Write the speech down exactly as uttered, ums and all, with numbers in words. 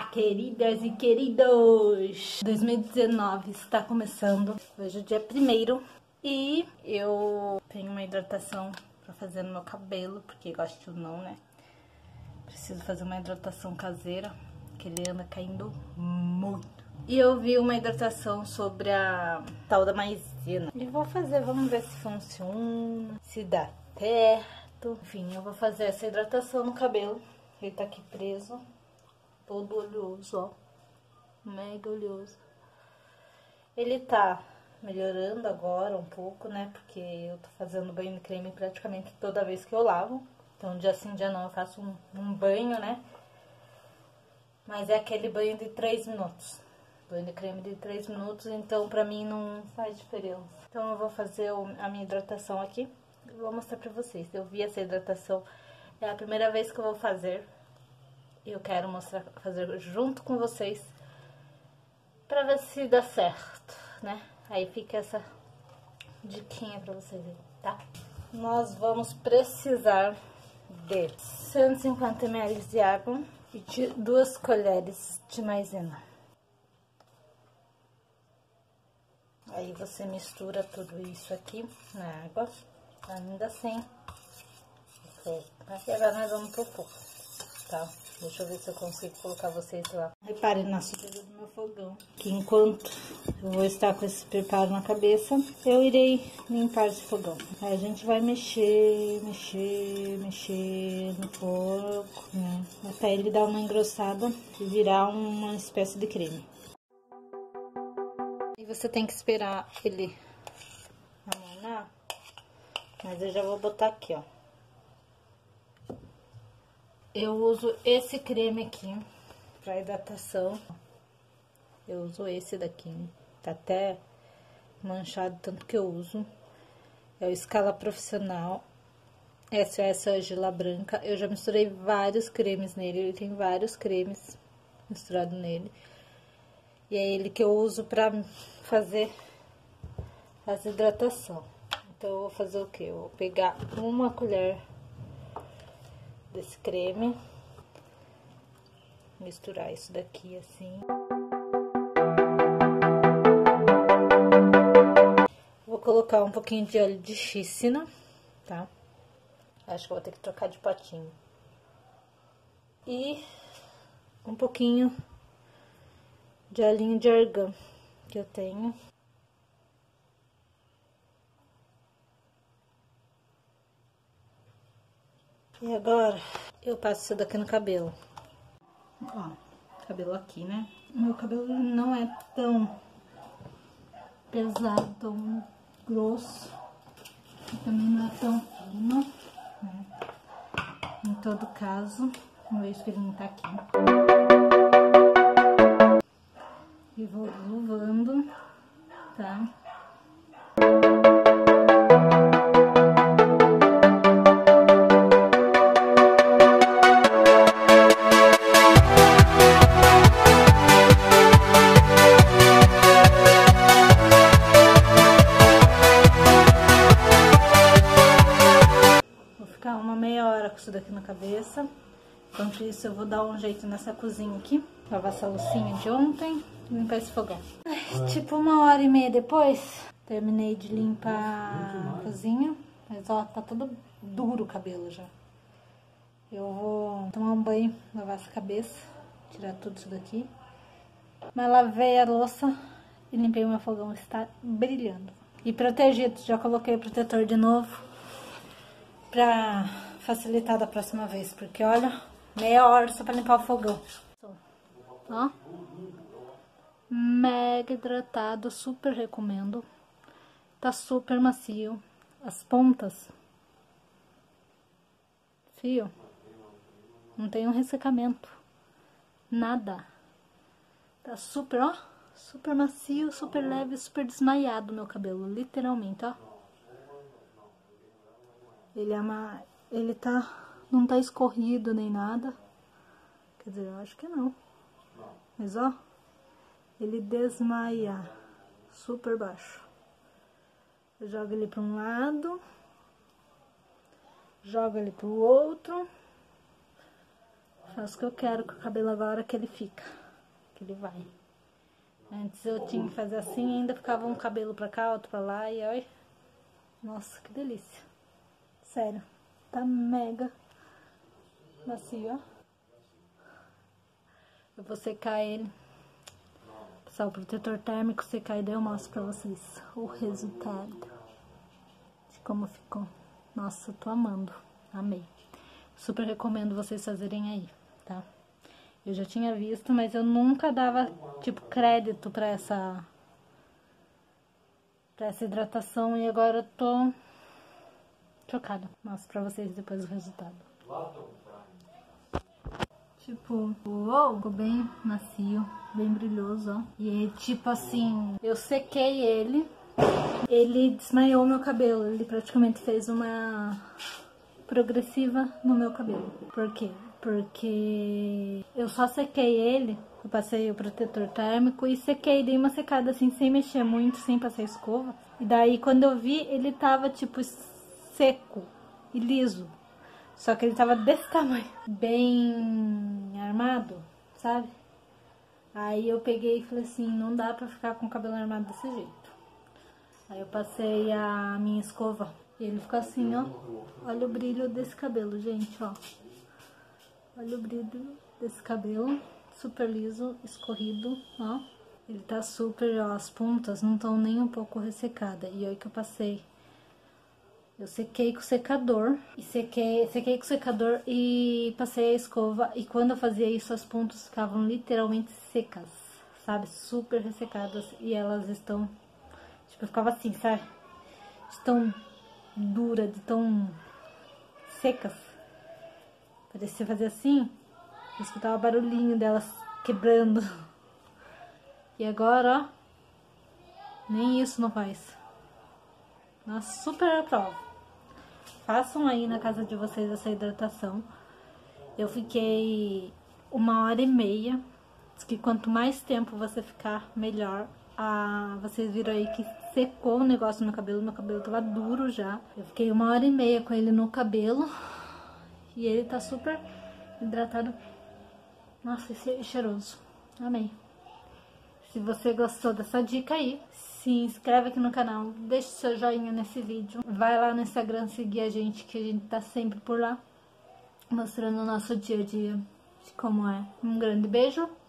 Olá, queridas e queridos! dois mil e dezenove está começando, hoje é o dia primeiro e eu tenho uma hidratação pra fazer no meu cabelo, porque gosto ou não, né? Preciso fazer uma hidratação caseira, que ele anda caindo muito. E eu vi uma hidratação sobre a tal da maisena. E vou fazer, vamos ver se funciona, se dá certo. Enfim, eu vou fazer essa hidratação no cabelo. Ele tá aqui preso, todo oleoso, ó. Mega oleoso. Ele tá melhorando agora um pouco, né? Porque eu tô fazendo banho de creme praticamente toda vez que eu lavo. Então, dia sim, dia não, eu faço um, um banho, né? Mas é aquele banho de três minutos. Banho de creme de três minutos, então pra mim não faz diferença. Então eu vou fazer a minha hidratação aqui e vou mostrar pra vocês. Eu vi essa hidratação, é a primeira vez que eu vou fazer. Eu quero mostrar, fazer junto com vocês pra ver se dá certo, né? Aí fica essa diquinha pra vocês aí, tá? Nós vamos precisar de cento e cinquenta mililitros de água e de duas colheres de maisena. Aí você mistura tudo isso aqui na água, ainda sem fogo. Aqui agora nós vamos pro fogo, tá? Deixa eu ver se eu consigo colocar vocês lá. Reparem na sujeira do meu fogão, que enquanto eu vou estar com esse preparo na cabeça, eu irei limpar esse fogão. Aí a gente vai mexer, mexer, mexer no fogo, né? Até ele dar uma engrossada e virar uma espécie de creme. E você tem que esperar ele amornar, mas eu já vou botar aqui, ó. Eu uso esse creme aqui pra hidratação. Eu uso esse daqui, tá até manchado tanto que eu uso. É o Escala Profissional S O S Argila Branca. Eu já misturei vários cremes nele, ele tem vários cremes misturados nele. E é ele que eu uso pra fazer essa hidratação. Então, eu vou fazer o quê? Eu vou pegar uma colher desse creme, misturar isso daqui assim. Vou colocar um pouquinho de óleo de xícina, tá? Acho que eu vou ter que trocar de potinho. E um pouquinho de olhinho de argan que eu tenho. E agora eu passo isso daqui no cabelo. Ó, cabelo aqui, né? Meu cabelo não é tão pesado, tão grosso. E também não é tão fino, né? Em todo caso, vamos experimentar aqui. E vou luvando, tá? Vou ficar uma meia hora com isso daqui na cabeça. Enquanto isso, eu vou dar um jeito nessa cozinha aqui. Lavar essa loucinha de ontem e limpar esse fogão. Ai, tipo uma hora e meia depois, terminei de limpar a cozinha. Mas ó, tá todo duro o cabelo já. Eu vou tomar um banho, lavar essa cabeça, tirar tudo isso daqui. Mas lavei a louça e limpei o meu fogão, está brilhando. E protegido, já coloquei o protetor de novo pra facilitar da próxima vez. Porque olha, meia hora só pra limpar o fogão. Ó, mega hidratado, super recomendo. Tá super macio. As pontas, fio, não tem um ressecamento, nada. Tá super, ó, super macio, super leve, super desmaiado meu cabelo, literalmente, ó. Ele é uma, ele tá, não tá escorrido nem nada. Quer dizer, eu acho que não. Mas ó, ele desmaia, super baixo. Eu jogo ele para um lado, jogo ele para o outro, Faço o que eu quero com o cabelo agora que ele fica. Que ele vai. Antes eu tinha que fazer assim e ainda ficava um cabelo pra cá, outro pra lá e olha. Nossa, que delícia. Sério. Tá mega macio, ó. Eu vou secar ele. Passar o protetor térmico, secar e daí eu mostro pra vocês o resultado. De como ficou. Nossa, eu tô amando. Amei. Super recomendo vocês fazerem aí, tá? Eu já tinha visto, mas eu nunca dava, tipo, crédito pra essa... pra essa hidratação e agora eu tô chocada. Mostro pra vocês depois o resultado. Tipo, uou, ficou bem macio, bem brilhoso, ó. E tipo assim, eu sequei ele, ele desmaiou meu cabelo, ele praticamente fez uma progressiva no meu cabelo. Por quê? Porque eu só sequei ele, eu passei o protetor térmico e sequei, dei uma secada assim, sem mexer muito, sem passar escova. E daí quando eu vi, ele tava tipo seco e liso. Só que ele tava desse tamanho, bem armado, sabe? Aí eu peguei e falei assim, não dá pra ficar com o cabelo armado desse jeito. Aí eu passei a minha escova e ele ficou assim, ó. Olha o brilho desse cabelo, gente, ó. Olha o brilho desse cabelo, super liso, escorrido, ó. Ele tá super, ó, as pontas não estão nem um pouco ressecadas. E aí que eu passei... Eu sequei com o secador, e sequei, sequei com o secador e passei a escova. E quando eu fazia isso, as pontas ficavam literalmente secas, sabe? Super ressecadas. E elas estão, tipo, eu ficava assim, sabe? De tão dura, de tão secas. Parecia fazer assim, eu escutava o barulhinho delas quebrando. E agora, ó, nem isso não faz. Nossa, super aprovo. Façam aí na casa de vocês essa hidratação. Eu fiquei uma hora e meia. Diz que quanto mais tempo você ficar, melhor. Ah, vocês viram aí que secou o negócio no meu cabelo. Meu cabelo tava duro já. Eu fiquei uma hora e meia com ele no cabelo. E ele tá super hidratado. Nossa, esse é cheiroso. Amei. Se você gostou dessa dica aí, se inscreve aqui no canal, deixa seu joinha nesse vídeo. Vai lá no Instagram seguir a gente, que a gente tá sempre por lá, mostrando o nosso dia a dia de como é. Um grande beijo